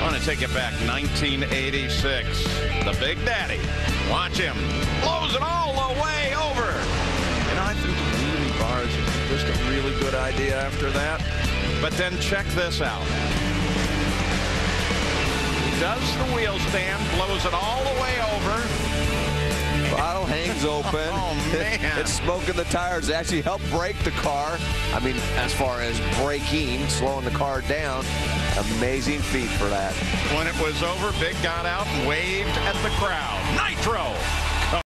I want to take it back, 1986. The Big Daddy. Watch him. Blows it all the way over. And I think the wheelie bars are just a really good idea after that. But then check this out. He does the wheel stand, blows it all the way over. Throttle hangs open. Oh, man. It's smoking the tires. It actually helped brake the car. I mean, as far as braking, slowing the car down, amazing feat for that. When it was over, Big got out and waved at the crowd. Nitro!